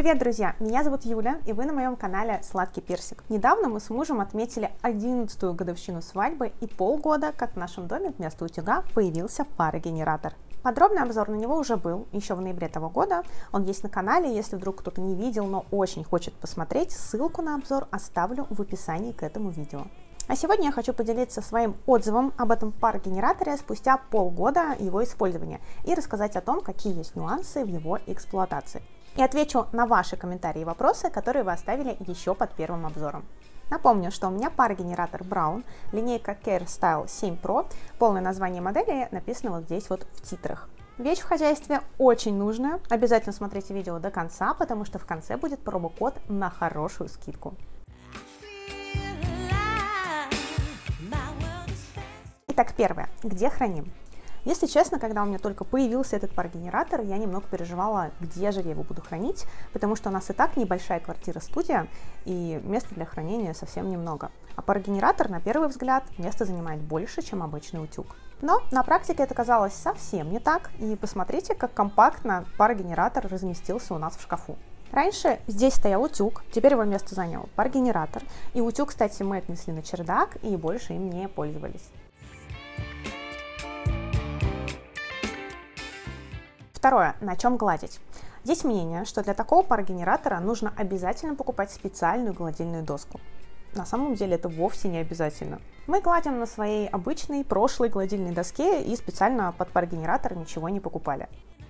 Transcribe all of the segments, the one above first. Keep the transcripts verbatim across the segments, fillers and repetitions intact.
Привет, друзья! Меня зовут Юля, и вы на моем канале Сладкий Персик. Недавно мы с мужем отметили одиннадцатую годовщину свадьбы и полгода, как в нашем доме вместо утюга появился парогенератор. Подробный обзор на него уже был, еще в ноябре того года. Он есть на канале, если вдруг кто-то не видел, но очень хочет посмотреть, ссылку на обзор оставлю в описании к этому видео. А сегодня я хочу поделиться своим отзывом об этом парогенераторе спустя полгода его использования и рассказать о том, какие есть нюансы в его эксплуатации. И отвечу на ваши комментарии и вопросы, которые вы оставили еще под первым обзором. Напомню, что у меня парогенератор Braun, линейка Care Style семь Pro, полное название модели написано вот здесь вот в титрах. Вещь в хозяйстве очень нужная, обязательно смотрите видео до конца, потому что в конце будет промокод на хорошую скидку. Итак, первое. Где храним? Если честно, когда у меня только появился этот парогенератор, я немного переживала, где же я его буду хранить, потому что у нас и так небольшая квартира-студия, и места для хранения совсем немного. А парогенератор, на первый взгляд, место занимает больше, чем обычный утюг. Но на практике это казалось совсем не так, и посмотрите, как компактно парогенератор разместился у нас в шкафу. Раньше здесь стоял утюг, теперь его место занял парогенератор, и утюг, кстати, мы отнесли на чердак и больше им не пользовались. Второе. На чем гладить? Есть мнение, что для такого парогенератора нужно обязательно покупать специальную гладильную доску. На самом деле это вовсе не обязательно. Мы гладим на своей обычной прошлой гладильной доске и специально под парогенератор ничего не покупали.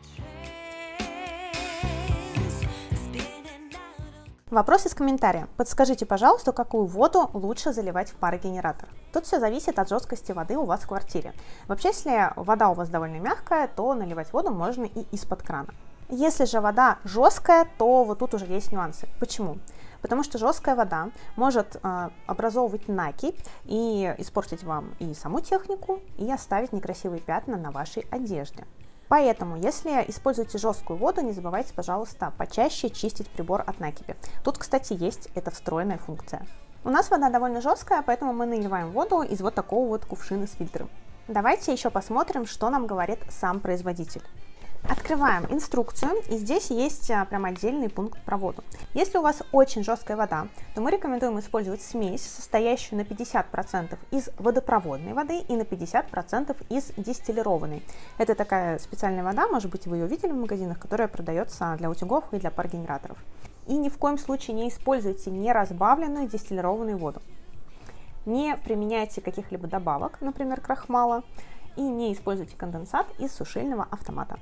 Вопрос из комментария. Подскажите, пожалуйста, какую воду лучше заливать в парогенератор? Тут все зависит от жесткости воды у вас в квартире. Вообще, если вода у вас довольно мягкая, то наливать воду можно и из-под крана. Если же вода жесткая, то вот тут уже есть нюансы. Почему? Потому что жесткая вода может э, образовывать накипь и испортить вам и саму технику, и оставить некрасивые пятна на вашей одежде. Поэтому, если используете жесткую воду, не забывайте, пожалуйста, почаще чистить прибор от накипи. Тут, кстати, есть эта встроенная функция. У нас вода довольно жесткая, поэтому мы наливаем воду из вот такого вот кувшина с фильтром. Давайте еще посмотрим, что нам говорит сам производитель. Открываем инструкцию, и здесь есть прям отдельный пункт про воду. Если у вас очень жесткая вода, то мы рекомендуем использовать смесь, состоящую на пятьдесят процентов из водопроводной воды и на пятьдесят процентов из дистиллированной. Это такая специальная вода, может быть, вы ее видели в магазинах, которая продается для утюгов и для парогенераторов. И ни в коем случае не используйте неразбавленную дистиллированную воду. Не применяйте каких-либо добавок, например, крахмала, и не используйте конденсат из сушильного автомата.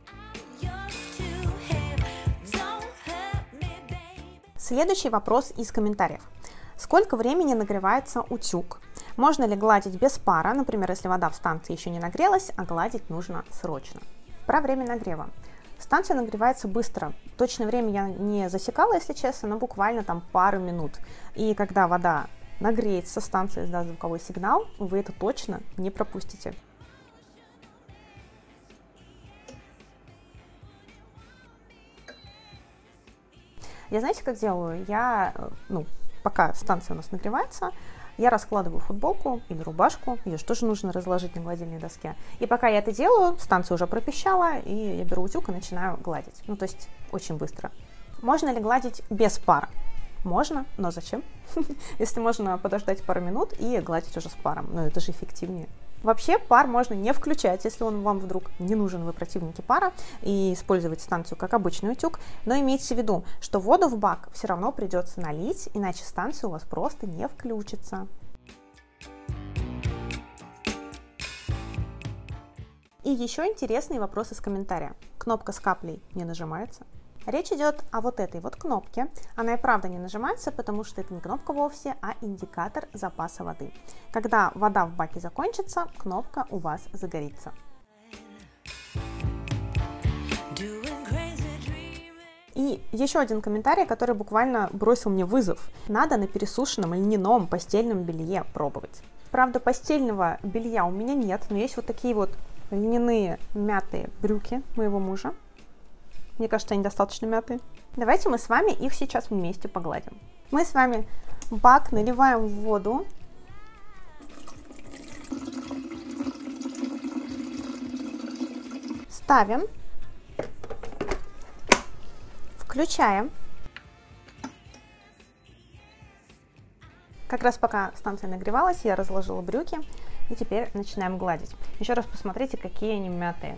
Следующий вопрос из комментариев. Сколько времени нагревается утюг? Можно ли гладить без пара, например, если вода в станции еще не нагрелась, а гладить нужно срочно? Про время нагрева. Станция нагревается быстро. Точное время я не засекала, если честно, но буквально там пару минут. И когда вода нагреется, станция издаст звуковой сигнал, вы это точно не пропустите. Я знаете, как делаю? Я, ну, пока станция у нас нагревается, я раскладываю футболку или рубашку, ее же тоже нужно разложить на гладильной доске. И пока я это делаю, станция уже пропищала, и я беру утюг и начинаю гладить. Ну, то есть очень быстро. Можно ли гладить без пара? Можно, но зачем? Если можно подождать пару минут и гладить уже с паром, но это же эффективнее. Вообще пар можно не включать, если он вам вдруг не нужен, вы противники пара, и использовать станцию как обычный утюг, но имейте в виду, что воду в бак все равно придется налить, иначе станция у вас просто не включится. И еще интересный вопрос из комментария. Кнопка с каплей не нажимается? Речь идет о вот этой вот кнопке. Она и правда не нажимается, потому что это не кнопка вовсе, а индикатор запаса воды. Когда вода в баке закончится, кнопка у вас загорится. И еще один комментарий, который буквально бросил мне вызов. Надо на пересушенном льняном постельном белье пробовать. Правда, постельного белья у меня нет, но есть вот такие вот льняные мятые брюки моего мужа. Мне кажется, они достаточно мятые. Давайте мы с вами их сейчас вместе погладим. Мы с вами в бак наливаем воду. Ставим. Включаем. Как раз пока станция нагревалась, я разложила брюки и теперь начинаем гладить. Еще раз посмотрите, какие они мятые.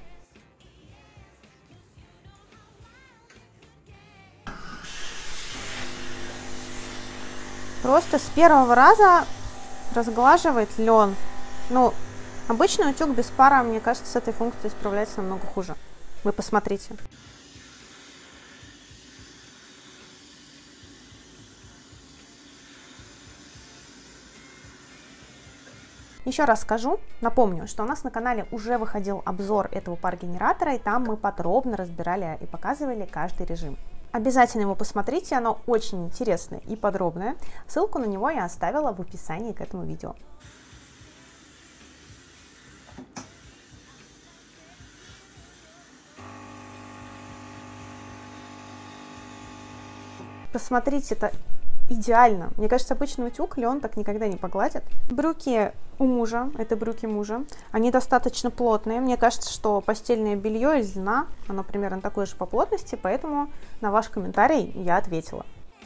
Просто с первого раза разглаживает лен. Ну, обычный утюг без пара, мне кажется, с этой функцией справляется намного хуже. Вы посмотрите. Еще раз скажу, напомню, что у нас на канале уже выходил обзор этого пар-генератора, и там мы подробно разбирали и показывали каждый режим. Обязательно его посмотрите, оно очень интересное и подробное. Ссылку на него я оставила в описании к этому видео. Посмотрите, это идеально. Мне кажется, обычный утюг лен так никогда не погладит. Брюки у мужа, это брюки мужа, они достаточно плотные. Мне кажется, что постельное белье из льна, оно примерно такой же по плотности, поэтому на ваш комментарий я ответила.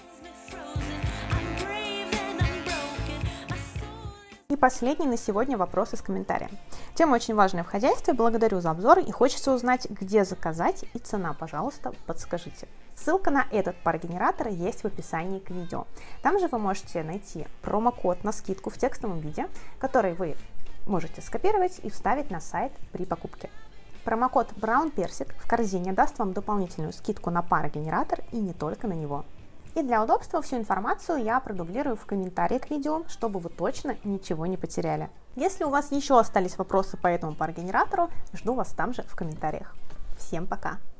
И последний на сегодня вопрос из комментария. Тема очень важная в хозяйстве, благодарю за обзор и хочется узнать, где заказать и цена, пожалуйста, подскажите. Ссылка на этот пар-генератор есть в описании к видео. Там же вы можете найти промокод на скидку в текстовом виде, который вы можете скопировать и вставить на сайт при покупке. Промокод BrownPersik в корзине даст вам дополнительную скидку на пар-генератор и не только на него. И для удобства всю информацию я продублирую в комментарии к видео, чтобы вы точно ничего не потеряли. Если у вас еще остались вопросы по этому пар-генератору, жду вас там же в комментариях. Всем пока!